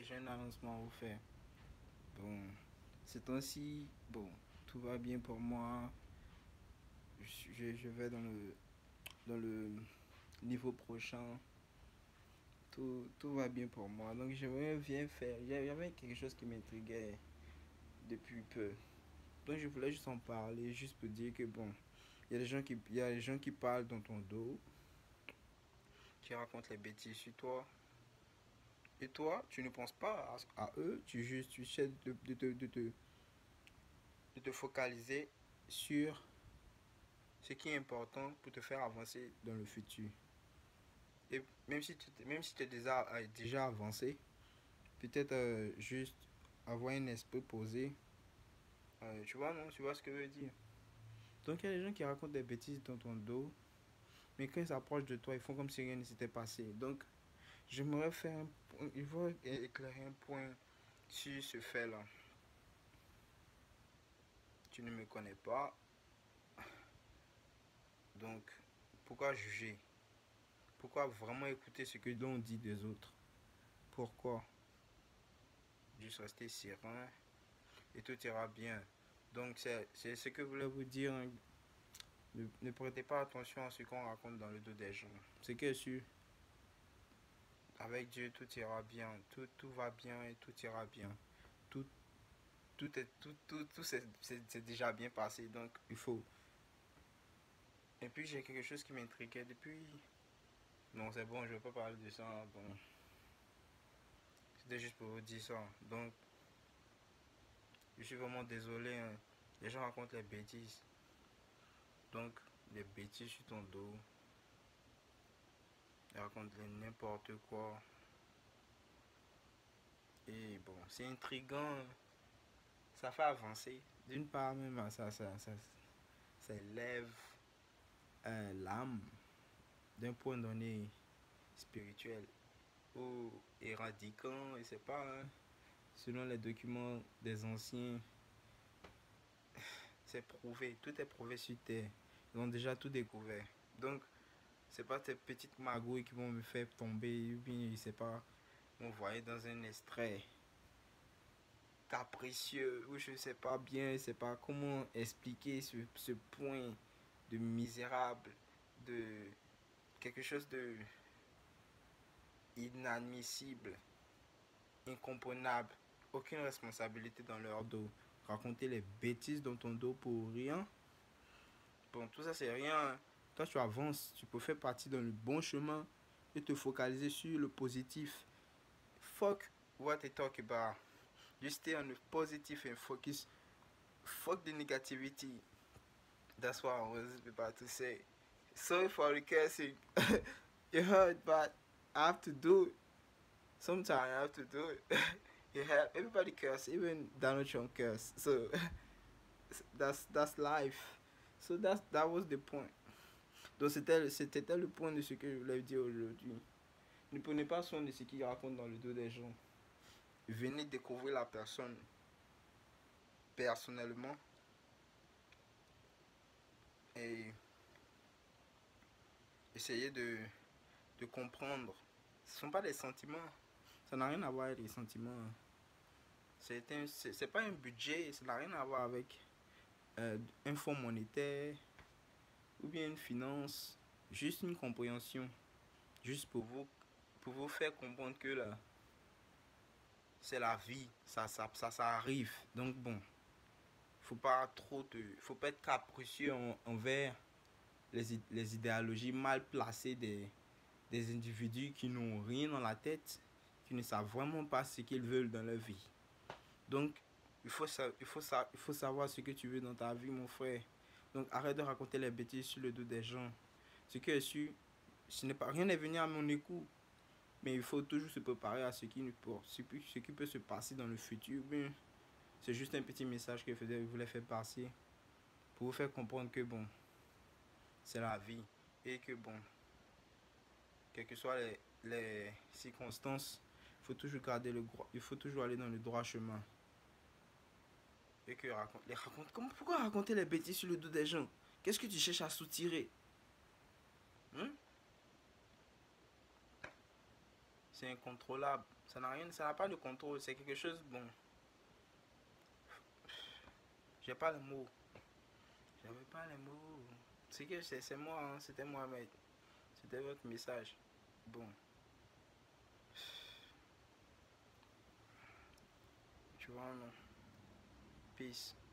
j'ai un annoncement à vous faire. Bon, ces temps-ci, bon, tout va bien pour moi. Je vais dans le niveau prochain. Tout va bien pour moi. Donc, j'aimerais bien faire. Il y avait quelque chose qui m'intriguait depuis peu. Donc, je voulais juste en parler, juste pour dire que, bon, il y a des gens qui parlent dans ton dos, qui racontent les bêtises sur toi. Et toi, tu ne penses pas à eux, tu essaies de te focaliser sur ce qui est important pour te faire avancer dans le futur. Et même si tu es déjà avancé, peut-être juste avoir un esprit posé. Tu vois, non? Tu vois ce que je veux dire? Donc, il y a des gens qui racontent des bêtises dans ton dos, mais quand ils s'approchent de toi, ils font comme si rien ne s'était passé. Donc, j'aimerais faire il faut éclairer un point sur ce fait-là. Tu ne me connais pas, donc pourquoi juger? Pourquoi vraiment écouter ce que l'on dit des autres? Pourquoi? Juste rester serein et tout ira bien. Donc c'est ce que je voulais vous dire, hein. Ne prêtez pas attention à ce qu'on raconte dans le dos des gens. C'est que sûr, avec Dieu, tout ira bien. Tout va bien et tout ira bien. Tout, tout c'est déjà bien passé. Donc, il faut. Et puis, j'ai quelque chose qui m'intriguait depuis. Non, c'est bon, je ne vais pas parler de ça. Bon, c'était juste pour vous dire ça. Donc, je suis vraiment désolé, hein. Les gens racontent les bêtises. Donc, les bêtises sur ton dos. Ils racontent n'importe quoi. Et bon, c'est intriguant, hein. Ça fait avancer. D'une part, même, ça élève l'âme d'un point donné spirituel ou éradiquant, je sais pas, hein. Selon les documents des anciens, c'est prouvé, tout est prouvé sur Terre. Ils ont déjà tout découvert. Donc, c'est pas ces petites magouilles qui vont me faire tomber, ou bien, je sais pas, m'envoyer dans un extrait capricieux, ou je sais pas bien, je sais pas comment expliquer ce point de misérable, de quelque chose de inadmissible, incomprenable, aucune responsabilité dans leur dos. Raconter les bêtises dans ton dos pour rien. Bon, tout ça c'est rien, hein. Toi tu avances, tu peux faire partie dans le bon chemin et te focaliser sur le positif. Fuck what they talk about. Just stay on the positive and focus. Fuck the negativity. That's what I was about to say. Sorry for the cursing. You heard, but I have to do it. Sometimes I have to do it. You have everybody curse, even Donald Trump curse. So that's life. So that was the point. Donc c'était le point de ce que je voulais dire aujourd'hui. Ne prenez pas soin de ce qu'il raconte dans le dos des gens. Venez découvrir la personne personnellement et essayez de comprendre. Ce ne sont pas des sentiments. Ça n'a rien à voir avec les sentiments. C'est pas un budget. Ça n'a rien à voir avec un fonds monétaire ou bien une finance. Juste une compréhension. Juste pour vous faire comprendre que là, c'est la vie. Ça arrive. Donc bon, faut pas être capricieux envers les idéologies mal placées des individus qui n'ont rien dans la tête, qui ne savent vraiment pas ce qu'ils veulent dans leur vie. Donc, il faut savoir ce que tu veux dans ta vie, mon frère. Donc, arrête de raconter les bêtises sur le dos des gens. Ce que je suis, rien n'est venu à mon écoute, mais il faut toujours se préparer à ce qui peut se passer dans le futur. Bien, c'est juste un petit message que je voulais faire passer pour vous faire comprendre que bon, c'est la vie et que bon, quelles que soient les circonstances, il faut toujours aller dans le droit chemin. Et que pourquoi raconter les bêtises sur le dos des gens? Qu'est-ce que tu cherches à soutirer? Hein? c'est incontrôlable. Ça n'a rien, ça n'a pas de contrôle. C'est quelque chose, bon, j'ai pas les mots. J'avais pas les mots. C'est que c'est moi, hein, c'était Mohamed. C'était votre message. Bon, tu vois, non. Peace.